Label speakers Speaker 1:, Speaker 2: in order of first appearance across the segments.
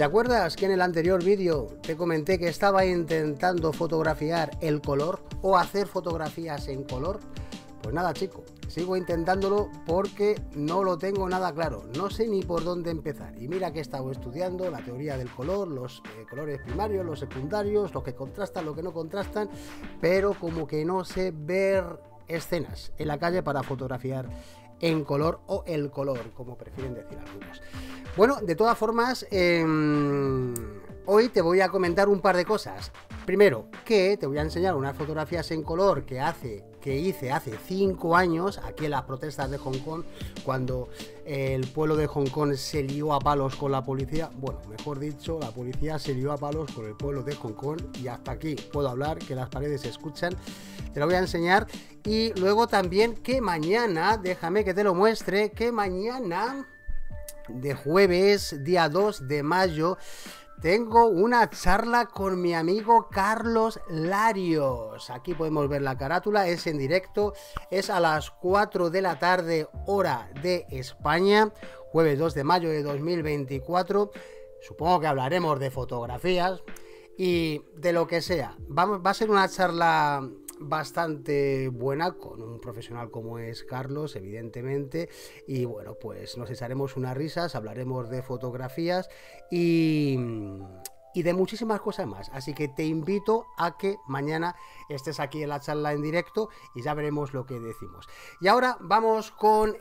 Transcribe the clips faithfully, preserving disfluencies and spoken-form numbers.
Speaker 1: ¿Te acuerdas que en el anterior vídeo te comenté que estaba intentando fotografiar el color o hacer fotografías en color? Pues nada, chico, sigo intentándolo porque no lo tengo nada claro, no sé ni por dónde empezar. Y mira que he estado estudiando la teoría del color, los eh, colores primarios, los secundarios, los que contrastan, los que no contrastan, pero como que no sé ver escenas en la calle para fotografiar en color o el color, como prefieren decir algunos. Bueno, de todas formas, eh, hoy te voy a comentar un par de cosas. Primero, que te voy a enseñar unas fotografías en color que hace que hice hace cinco años aquí en las protestas de Hong Kong, cuando el pueblo de Hong Kong se lió a palos con la policía. Bueno, mejor dicho, la policía se lió a palos con el pueblo de Hong Kong, y hasta aquí puedo hablar, que las paredes se escuchan. Te lo voy a enseñar. Y luego también que mañana, déjame que te lo muestre, que mañana de jueves, día dos de mayo, tengo una charla con mi amigo Carlos Larios. Aquí podemos ver la carátula, es en directo, es a las cuatro de la tarde, hora de España, jueves dos de mayo de dos mil veinticuatro. Supongo que hablaremos de fotografías y de lo que sea. Vamos, va a ser una charla bastante buena con un profesional como es Carlos, evidentemente, y bueno, pues nos echaremos unas risas, hablaremos de fotografías y, y de muchísimas cosas más, así que te invito a que mañana estés aquí en la charla en directo y ya veremos lo que decimos. Y ahora vamos con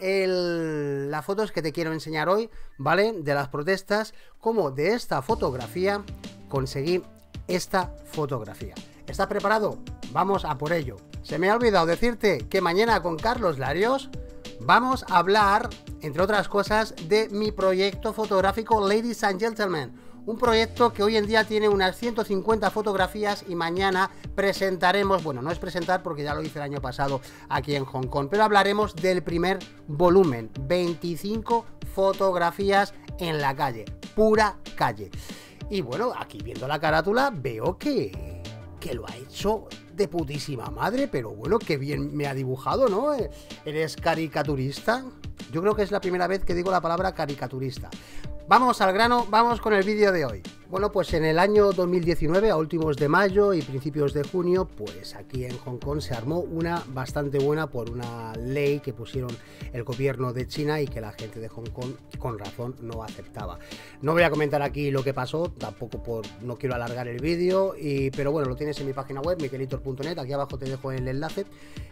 Speaker 1: el, las fotos que te quiero enseñar hoy, ¿vale? De las protestas, como de esta fotografía conseguí esta fotografía. ¿Estás preparado? Vamos a por ello. Se me ha olvidado decirte que mañana con Carlos Larios vamos a hablar, entre otras cosas, de mi proyecto fotográfico Ladies and Gentlemen. Un proyecto que hoy en día tiene unas ciento cincuenta fotografías y mañana presentaremos, bueno, no es presentar porque ya lo hice el año pasado aquí en Hong Kong, pero hablaremos del primer volumen, veinticinco fotografías en la calle, pura calle. Y bueno, aquí viendo la carátula veo que... que lo ha hecho de putísima madre, pero bueno, qué bien me ha dibujado, ¿no? ¿Eres caricaturista? Yo creo que es la primera vez que digo la palabra caricaturista. Vamos al grano, vamos con el vídeo de hoy. Bueno, pues en el año dos mil diecinueve, a últimos de mayo y principios de junio, pues aquí en Hong Kong se armó una bastante buena por una ley que pusieron el gobierno de China y que la gente de Hong Kong, con razón, no aceptaba. No voy a comentar aquí lo que pasó, tampoco por no quiero alargar el vídeo, y, pero bueno, lo tienes en mi página web, miquelitor punto net, aquí abajo te dejo el enlace.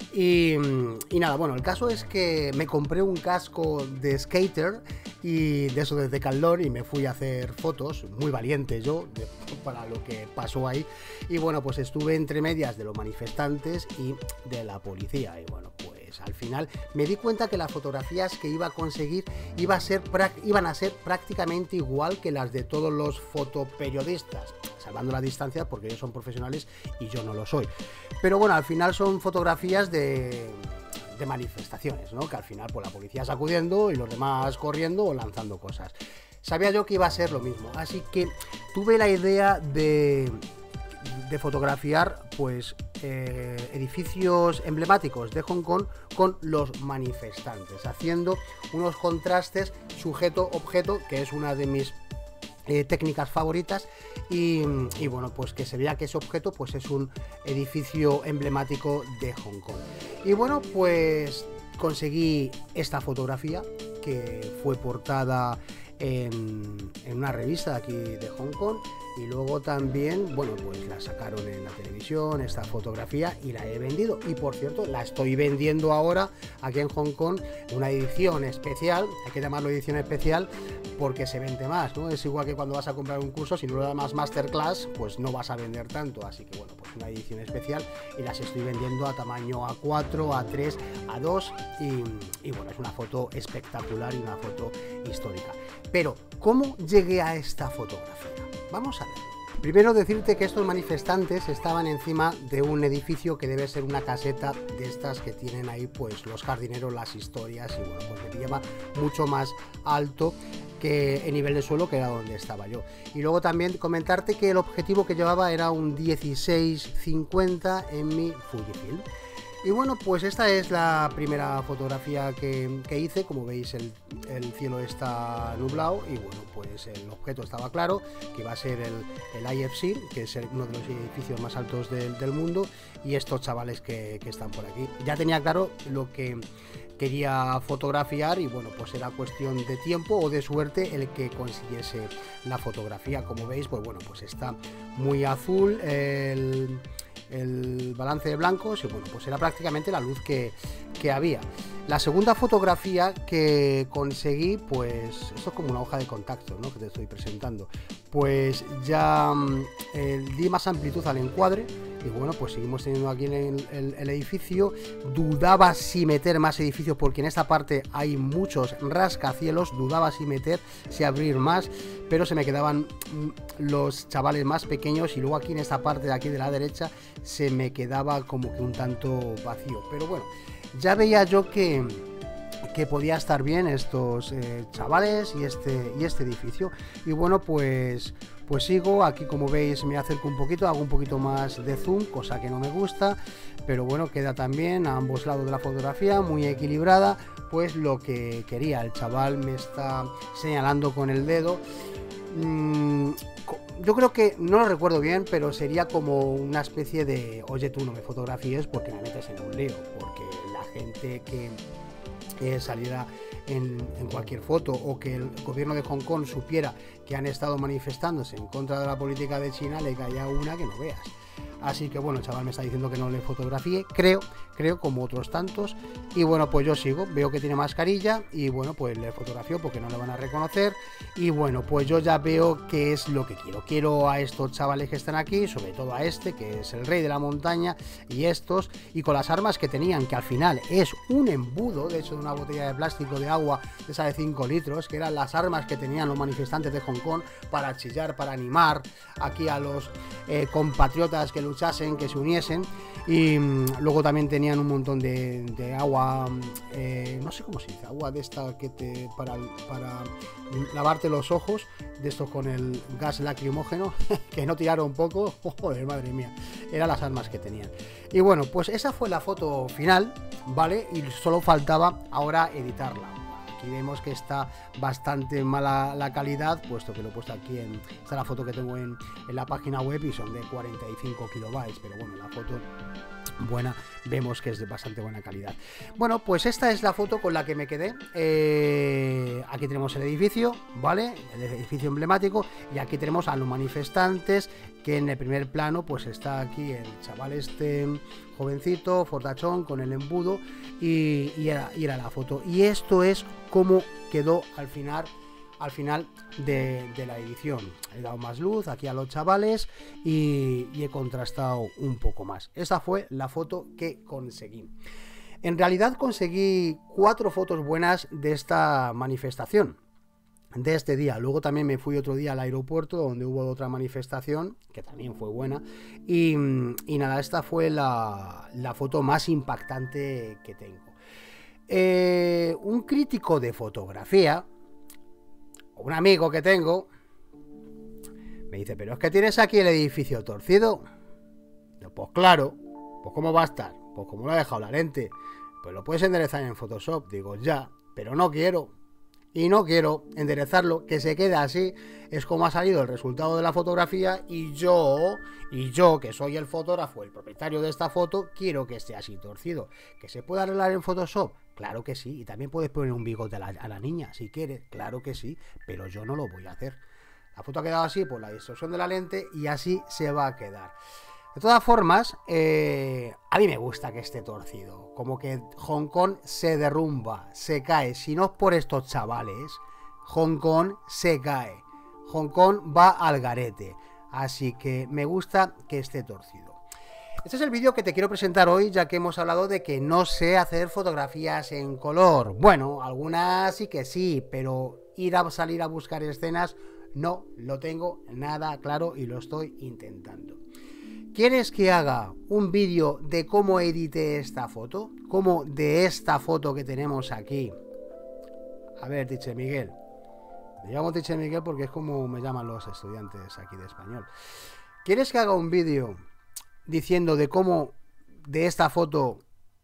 Speaker 1: Y, y nada, bueno, el caso es que me compré un casco de skater y de eso desde Caldor y me fui a hacer fotos, muy valiente yo de, para lo que pasó ahí, y bueno, pues estuve entre medias de los manifestantes y de la policía, y bueno, pues al final me di cuenta que las fotografías que iba a conseguir iba a ser, iban a ser prácticamente igual que las de todos los fotoperiodistas, salvando la distancia porque ellos son profesionales y yo no lo soy, pero bueno, al final son fotografías de... de manifestaciones, ¿no? Que al final pues la policía sacudiendo y los demás corriendo o lanzando cosas. Sabía yo que iba a ser lo mismo, así que tuve la idea de, de fotografiar pues eh, edificios emblemáticos de Hong Kong con los manifestantes, haciendo unos contrastes sujeto-objeto, que es una de mis Eh, técnicas favoritas, y, y bueno, pues que se vea que ese objeto pues es un edificio emblemático de Hong Kong. Y bueno, pues conseguí esta fotografía que fue portada en, en una revista de aquí de Hong Kong, y luego también, bueno, pues la sacaron en la televisión, esta fotografía, y la he vendido. Y por cierto, la estoy vendiendo ahora aquí en Hong Kong, una edición especial, hay que llamarlo edición especial porque se vende más, ¿no? Es igual que cuando vas a comprar un curso, si no lo llamas masterclass, pues no vas a vender tanto, así que bueno, pues una edición especial, y las estoy vendiendo a tamaño A cuatro, A tres, A dos, y, y bueno, es una foto espectacular y una foto histórica. Pero, ¿cómo llegué a esta fotografía? Vamos a ver. Primero decirte que estos manifestantes estaban encima de un edificio que debe ser una caseta de estas que tienen ahí pues los jardineros, las historias, y bueno, pues me pillaba mucho más alto que en nivel de suelo, que era donde estaba yo. Y luego también comentarte que el objetivo que llevaba era un dieciséis cincuenta en mi Fujifilm. Y bueno, pues esta es la primera fotografía que, que hice. Como veis, el, el cielo está nublado y bueno, pues el objeto estaba claro, que va a ser el, el I F C, que es el, uno de los edificios más altos del, del mundo, y estos chavales que, que están por aquí. Ya tenía claro lo que quería fotografiar y bueno, pues era cuestión de tiempo o de suerte el que consiguiese la fotografía. Como veis, pues bueno, pues está muy azul el... el balance de blancos y bueno, pues era prácticamente la luz que, que había. La segunda fotografía que conseguí, pues esto es como una hoja de contacto, ¿no?, que te estoy presentando. Pues ya eh, di más amplitud al encuadre y bueno, pues seguimos teniendo aquí el, el, el edificio. Dudaba si meter más edificios porque en esta parte hay muchos rascacielos, dudaba si meter, si abrir más, pero se me quedaban los chavales más pequeños y luego aquí en esta parte de aquí de la derecha se me quedaba como que un tanto vacío. Pero bueno, ya veía yo que que podía estar bien estos eh, chavales y este y este edificio. Y bueno, pues pues sigo aquí. Como veis, me acerco un poquito, hago un poquito más de zoom, cosa que no me gusta, pero bueno, queda también a ambos lados de la fotografía muy equilibrada, pues lo que quería. El chaval me está señalando con el dedo. mm, Yo creo que, no lo recuerdo bien, pero sería como una especie de: oye, tú no me fotografíes porque me metes en un lío. Porque la gente que eh, saliera en, en cualquier foto, o que el gobierno de Hong Kong supiera que han estado manifestándose en contra de la política de China, le caía una que no veas. Así que bueno, el chaval me está diciendo que no le fotografíe, creo, creo, como otros tantos. Y bueno, pues yo sigo, veo que tiene mascarilla y bueno, pues le fotografío porque no le van a reconocer. Y bueno, pues yo ya veo qué es lo que quiero. Quiero a estos chavales que están aquí, sobre todo a este, que es el rey de la montaña, y estos, y con las armas que tenían, que al final es un embudo, de hecho, de una botella de plástico de agua, esa de cinco litros, que eran las armas que tenían los manifestantes de Hong Kong para chillar, para animar aquí a los eh, compatriotas que luchasen, que se uniesen. Y mmm, luego también tenían un montón de, de agua, eh, no sé cómo se dice, agua de esta que te para, para lavarte los ojos, de estos con el gas lacrimógeno, que no tiraron poco. Joder, madre mía, eran las armas que tenían. Y bueno, pues esa fue la foto final, ¿vale? Y solo faltaba ahora editarla. Aquí vemos que está bastante mala la calidad, puesto que lo he puesto aquí en... Esta es la foto que tengo en, en la página web y son de cuarenta y cinco kilobytes, pero bueno, la foto buena, vemos que es de bastante buena calidad. Bueno, pues esta es la foto con la que me quedé. Eh, aquí tenemos el edificio, ¿vale? El edificio emblemático, y aquí tenemos a los manifestantes, que en el primer plano pues está aquí el chaval este jovencito, fortachón, con el embudo, y, y, era, y era la foto. Y esto es como quedó al final al final de, de la edición. He dado más luz aquí a los chavales y, y he contrastado un poco más. Esta fue la foto que conseguí. En realidad conseguí cuatro fotos buenas de esta manifestación, de este día. Luego también me fui otro día al aeropuerto, donde hubo otra manifestación que también fue buena. Y, y nada, esta fue la, la foto más impactante que tengo. Eh, un crítico de fotografía, un amigo que tengo, me dice: pero es que tienes aquí el edificio torcido. Pues claro, pues ¿cómo va a estar? Pues como lo ha dejado la lente, pues lo puedes enderezar en Photoshop. Digo, ya, pero no quiero. Y no quiero enderezarlo, que se quede así. Es como ha salido el resultado de la fotografía, y yo, y yo que soy el fotógrafo, el propietario de esta foto, quiero que esté así torcido. ¿Que se puede arreglar en Photoshop? Claro que sí. Y también puedes poner un bigote a la, a la niña si quieres, claro que sí, pero yo no lo voy a hacer. La foto ha quedado así por la distorsión de la lente y así se va a quedar. De todas formas, eh, a mí me gusta que esté torcido. Como que Hong Kong se derrumba, se cae. Si no es por estos chavales, Hong Kong se cae. Hong Kong va al garete. Así que me gusta que esté torcido. Este es el vídeo que te quiero presentar hoy, ya que hemos hablado de que no sé hacer fotografías en color. Bueno, algunas sí que sí, pero ir a salir a buscar escenas no lo tengo nada claro y lo estoy intentando. ¿Quieres que haga un vídeo de cómo edité esta foto? Como de esta foto que tenemos aquí. A ver, Teacher Miguel. Me llamo Teacher Miguel porque es como me llaman los estudiantes aquí de español. ¿Quieres que haga un vídeo diciendo de cómo de esta foto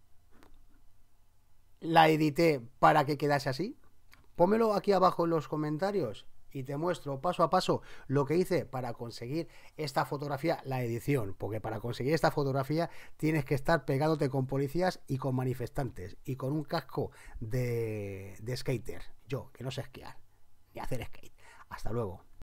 Speaker 1: la edité para que quedase así? Pónmelo aquí abajo en los comentarios y te muestro paso a paso lo que hice para conseguir esta fotografía, la edición, porque para conseguir esta fotografía tienes que estar pegándote con policías y con manifestantes y con un casco de, de skater. Yo, que no sé esquiar ni hacer skate. Hasta luego.